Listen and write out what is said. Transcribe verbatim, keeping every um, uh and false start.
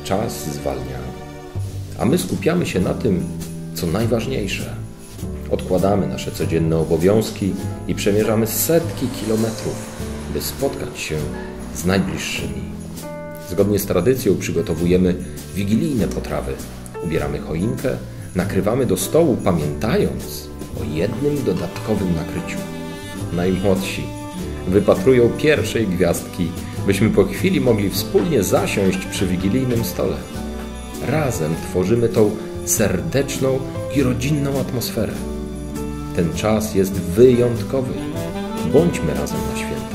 czas zwalnia, a my skupiamy się na tym, co najważniejsze. Odkładamy nasze codzienne obowiązki i przemierzamy setki kilometrów, by spotkać się z najbliższymi. Zgodnie z tradycją przygotowujemy wigilijne potrawy, ubieramy choinkę, nakrywamy do stołu, pamiętając o jednym dodatkowym nakryciu. Najmłodsi wypatrują pierwszej gwiazdki, byśmy po chwili mogli wspólnie zasiąść przy wigilijnym stole. Razem tworzymy tą serdeczną i rodzinną atmosferę. Ten czas jest wyjątkowy. Bądźmy razem na święta.